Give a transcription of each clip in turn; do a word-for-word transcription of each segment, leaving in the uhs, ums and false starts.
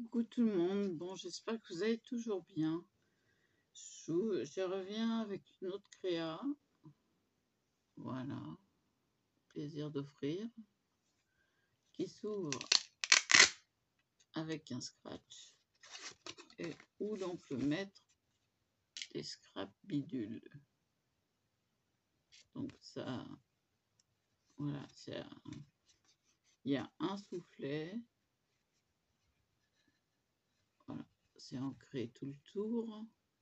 Coucou tout le monde, bon j'espère que vous allez toujours bien. Je, je reviens avec une autre créa, voilà, plaisir d'offrir, qui s'ouvre avec un scratch et où l'on peut mettre des scraps bidules. Donc ça, voilà, c'est il y a un soufflet, voilà, c'est ancré tout le tour,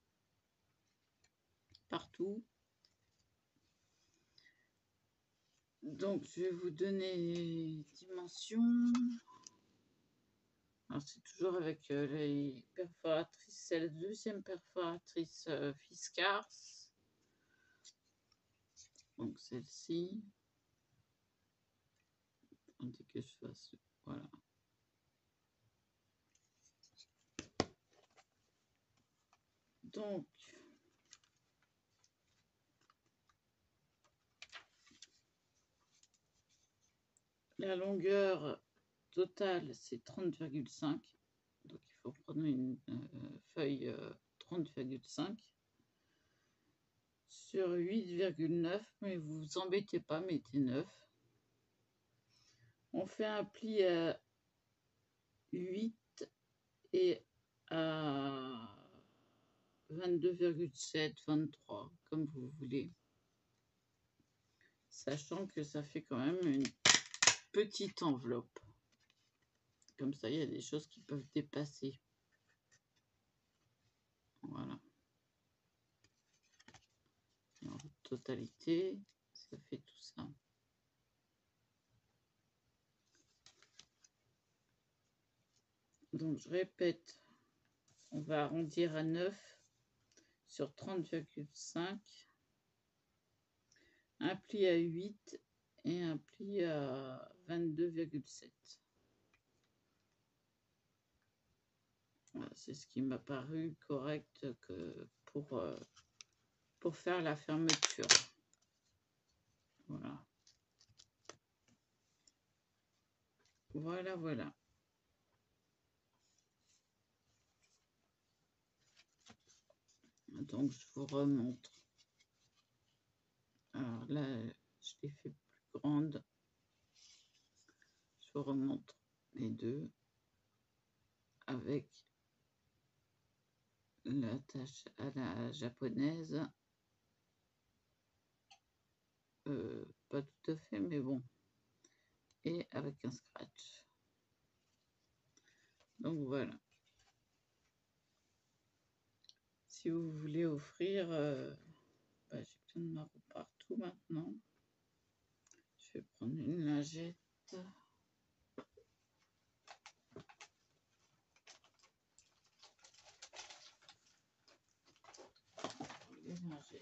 partout. Donc je vais vous donner les dimensions. Alors c'est toujours avec euh, les perforatrices, c'est la deuxième perforatrice euh, Fiskars. Donc celle-ci. Attendez que je fasse, voilà. Donc la longueur totale c'est trente virgule cinq. Donc il faut prendre une euh, feuille euh, trente virgule cinq sur huit virgule neuf, mais vous vous embêtez pas, mettez neuf. On fait un pli à huit et à vingt-deux virgule sept, vingt-trois, comme vous voulez. Sachant que ça fait quand même une petite enveloppe. Comme ça, il y a des choses qui peuvent dépasser. Voilà. Et en totalité, ça fait tout ça. Donc, je répète, on va arrondir à neuf sur trente virgule cinq. Un pli à huit et un pli à vingt-deux virgule sept. Voilà, c'est ce qui m'a paru correct que pour, euh, pour faire la fermeture. Voilà. Voilà, voilà. Donc, je vous remontre. Alors là, je l'ai fait plus grande. Je vous remontre les deux avec l'attache à la japonaise. Euh, pas tout à fait, mais bon. Et avec un scratch. Donc voilà. Si vous voulez offrir, euh, bah, j'ai plein de marrons partout maintenant. Je vais prendre une lingette. Les lingettes.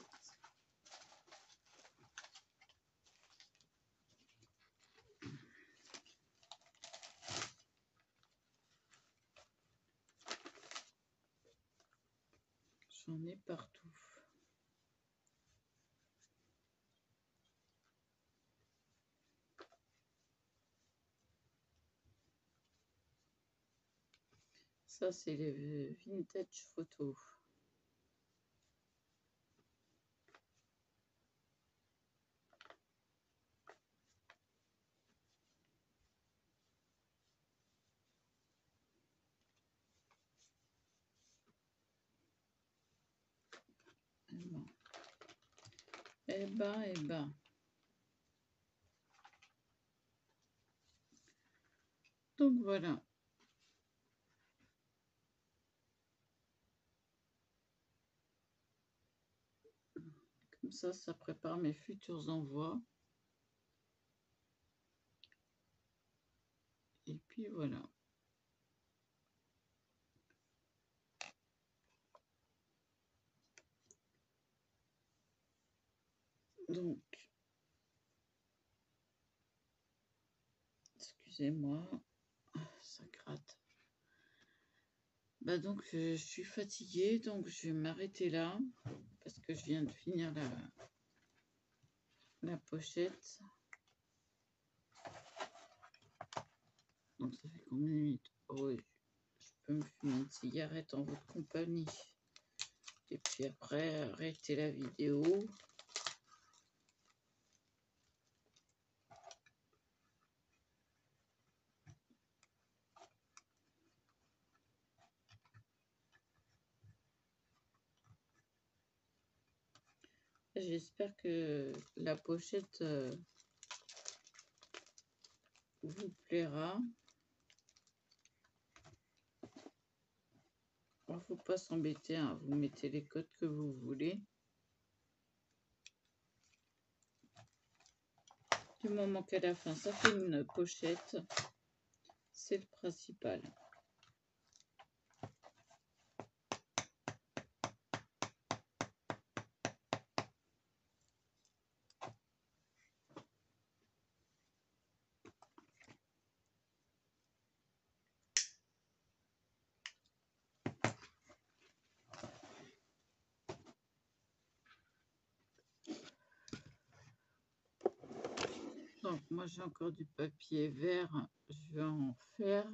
J'en ai partout. Ça, c'est les vintage photos. Eh ben, eh ben. Donc voilà. Comme ça, ça prépare mes futurs envois. Et puis voilà. Donc, excusez-moi, ça gratte. Bah donc, je suis fatiguée, donc je vais m'arrêter là parce que je viens de finir la, la pochette. Donc, ça fait combien de minutes? Oh, oui, je peux me fumer une cigarette en votre compagnie. Et puis après, arrêter la vidéo. J'espère que la pochette euh, vous plaira. Il ne faut pas s'embêter, hein. Vous mettez les codes que vous voulez. Du moment qu'à la fin, ça fait une pochette, c'est le principal. Donc moi j'ai encore du papier vert, je vais en faire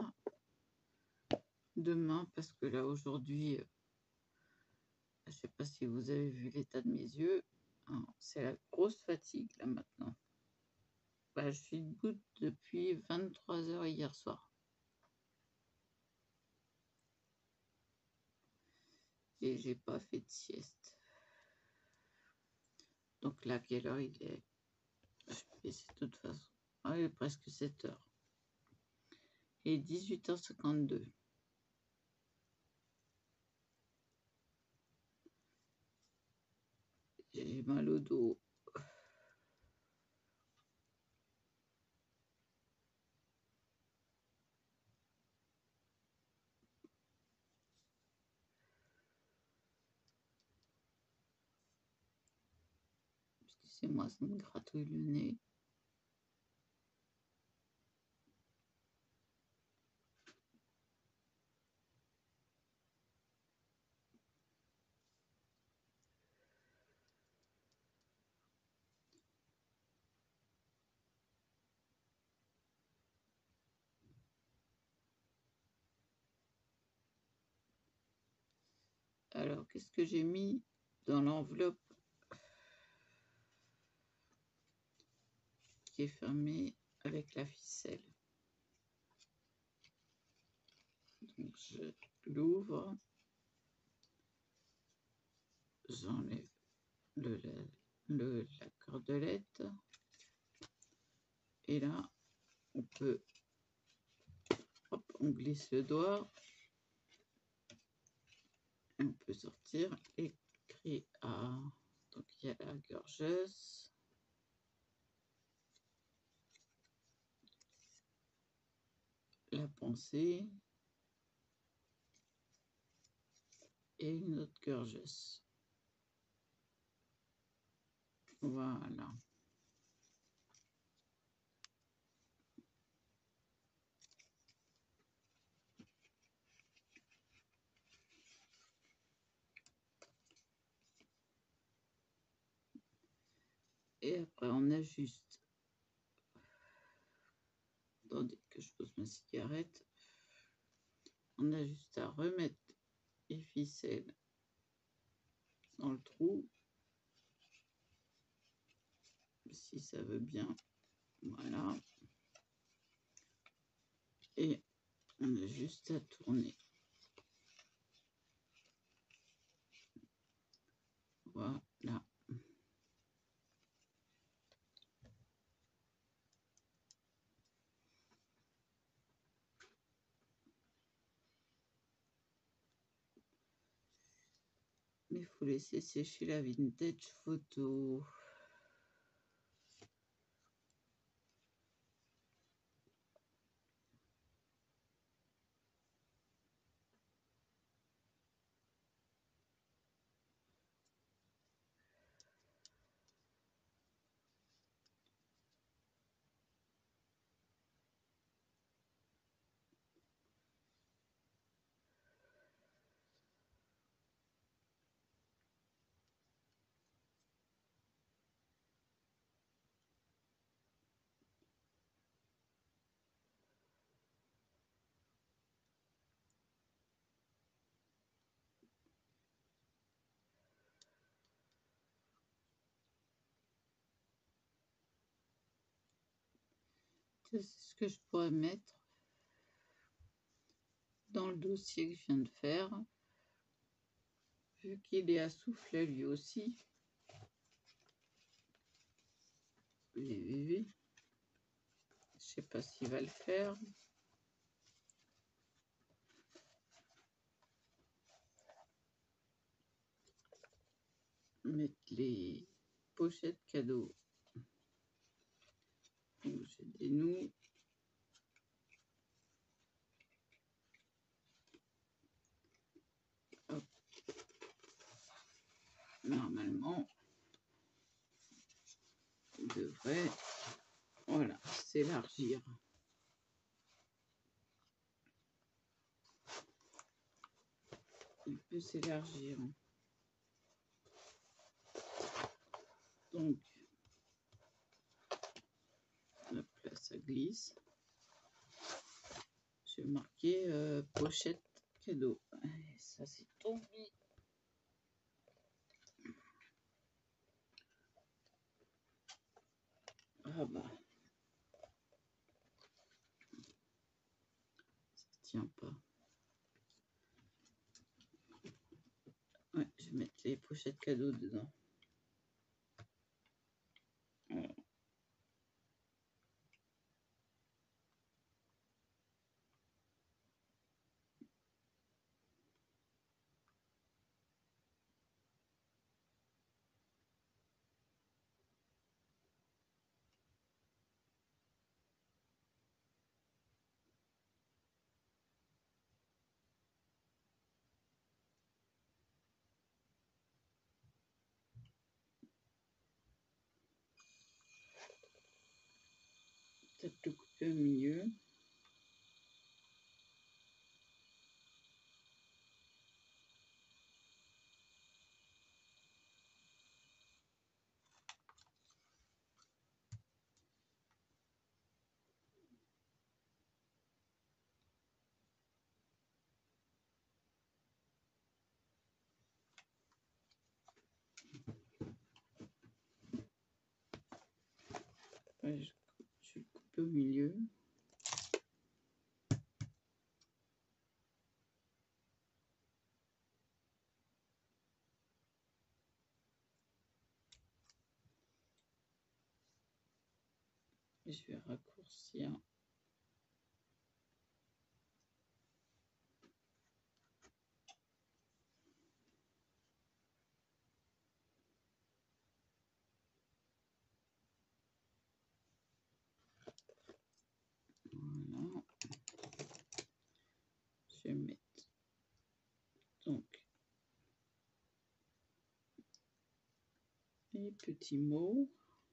demain parce que là aujourd'hui, je ne sais pas si vous avez vu l'état de mes yeux, hein, c'est la grosse fatigue là maintenant. Bah, je suis debout depuis vingt-trois heures hier soir. Et j'ai pas fait de sieste. Donc là, quelle heure il est? Je vais essayer de toute façon. Ah, il est presque sept heures. Et dix-huit heures cinquante-deux. J'ai mal au dos. Excusez-moi, ça me gratouille le nez. Alors, qu'est-ce que j'ai mis dans l'enveloppe qui est fermée avec la ficelle? Donc, je l'ouvre. J'enlève le, le, la cordelette. Et là, on peut... Hop, on glisse le doigt. Et on peut sortir écrit A. Donc, il y a la gorgeuse. La pensée. Et une autre gorgeuse. Voilà. Et après, on ajuste. Attendez que je pose ma cigarette. On a juste à remettre les ficelles dans le trou. Si ça veut bien. Voilà. Et on a juste à tourner. Voilà. Mais il faut laisser sécher la vintage photo. C'est ce que je pourrais mettre dans le dossier que je viens de faire, vu qu'il est à souffler lui aussi. Oui, oui, oui. Je sais pas s'il va le faire. Mettre les pochettes cadeaux. Donc j'ai des nous. Hop. Normalement, il devrait, voilà, s'élargir. Il peut s'élargir. Donc, hop là, ça glisse. Je vais marquer euh, pochette cadeau. Et ça, c'est tombé. Ah bah. Ça tient pas. Ouais, je vais mettre les pochettes cadeaux dedans. Voilà. Peut-être le couper au milieu. Ouais, je, je vais le couper au milieu. Et je vais raccourcir. Voilà. Je vais mettre donc les petits mots.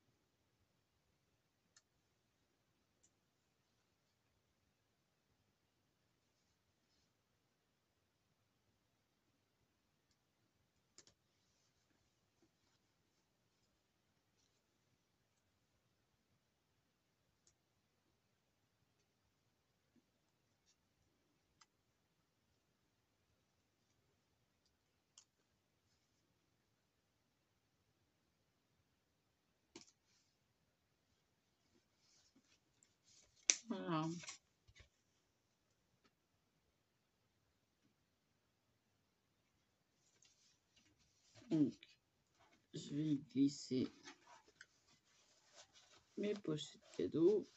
Voilà. Donc, je vais glisser mes pochettes cadeaux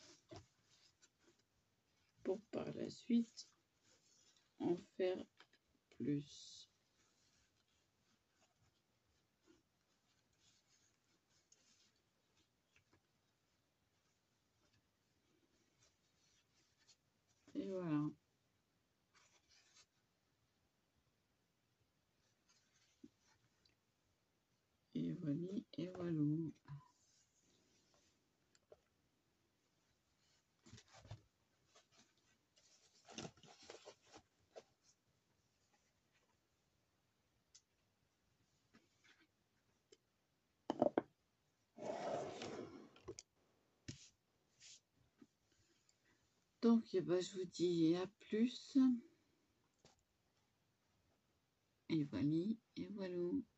pour par la suite en faire plus. Et voilà. Et voilà, et voilà. Donc, eh ben, je vous dis à plus. Et voilà, et voilà.